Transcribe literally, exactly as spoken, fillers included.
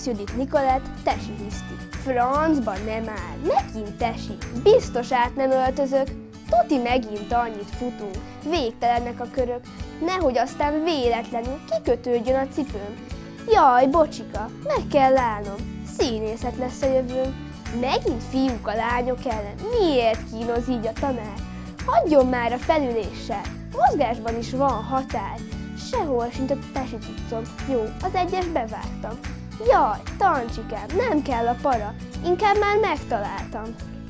Judit Nikolett, tesi hiszti. Francban nem áll, megint tesi, biztos át nem öltözök, tuti megint annyit futunk, végtelennek a körök, nehogy aztán véletlenül kikötődjön a cipőm. Jaj, bocsika, meg kell állnom, színészet lesz a jövőm. Megint fiúk a lányok ellen, miért kínoz így a tanár? Hagyjon már a felüléssel, mozgásban is van határ. Sehol sincs a tesi cuccom, jó, az egyes bevágtam. Jaj, Tancsikám, nem kell a para, inkább már megtaláltam.